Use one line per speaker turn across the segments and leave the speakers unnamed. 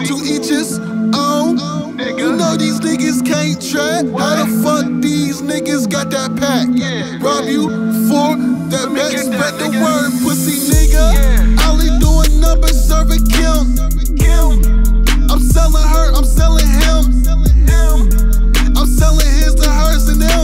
To each his own. You know these niggas can't trap. How the fuck these niggas got that pack? Rob you for that back. Spread the word, pussy nigga. Ollie doing numbers, serving Kim. I'm selling her, I'm selling him. I'm selling his to hers and them.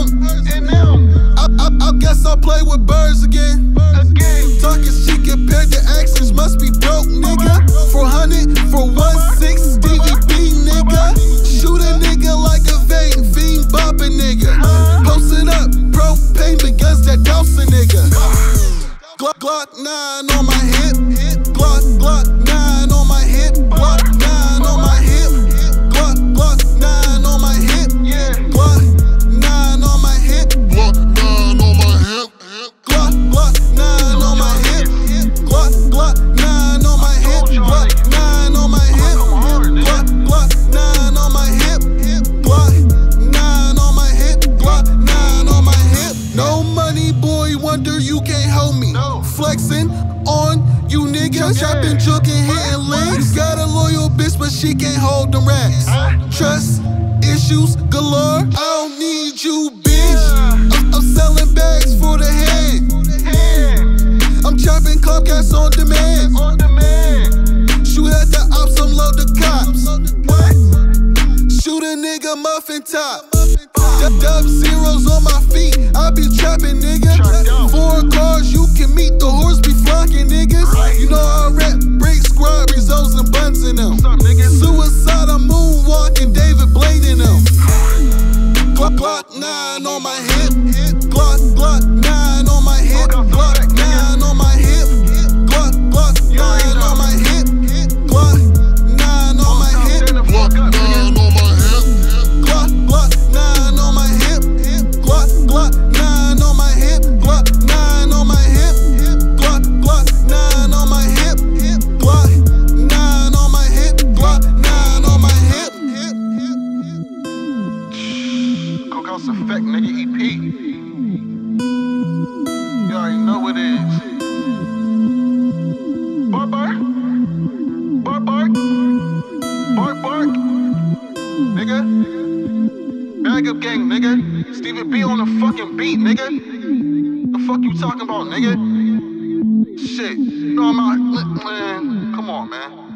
I guess I'll play with birds again. Talking shit compared to actions, must be broke, nigga. 400 for 1/6, Stevie B, nigga. Shoot a nigga like a vein, fiend bopping, nigga. Posting up, propane begins that dousing, nigga. Glock 9 on my hip. Glock 9 on my hip. Glock 9 on my hip. Glock 9 on my hip. Glock 9 on my hip. Glock 9 on my hip. Glock 9 on my hip. Glock 9 on my hip. Glock 9 on my hip. Glock 9 on my hip. Glock 9 on my hip. Glock 9 on my hip. No money, boy, wonder you can't hold me. Flexing on you niggas, chopping, joking, hitting legs. Got a loyal bitch, but she can't hold them racks. Trust issues galore. I don't need you, bitch. I'm selling bags for the head. I'm chopping Comcast on demand. Shoot at the ops, unload the cops. Shoot a nigga muffin top. Dub zeros on my feet. I be trapping, nigga. 4 cars, you can meet the horse be flocking, niggas. You know I rap, break squad, results and buns in them. Suicide, I'm moonwalking, David Blade in them. Glock 9 on my hip. Glock 9 on my hip. Glock 9 on my hip. Glock 9 on my hip. Glock 9 on my hip. Glock 9 on my hip. Glock 9 on my hip. Glock 9 on my hip. Glock 9 on my hip. Glock 9 on my hip. Glock 9 on my hip. Glock 9 on my hip.
Cookhouse Effect, nigga, EP. You already know what it is. Bark. Bark. Nigga. Bag up gang, nigga. Stevie B on the fucking beat, nigga. The fuck you talking about, nigga? Shit. You know I'm out. Man, come on, man.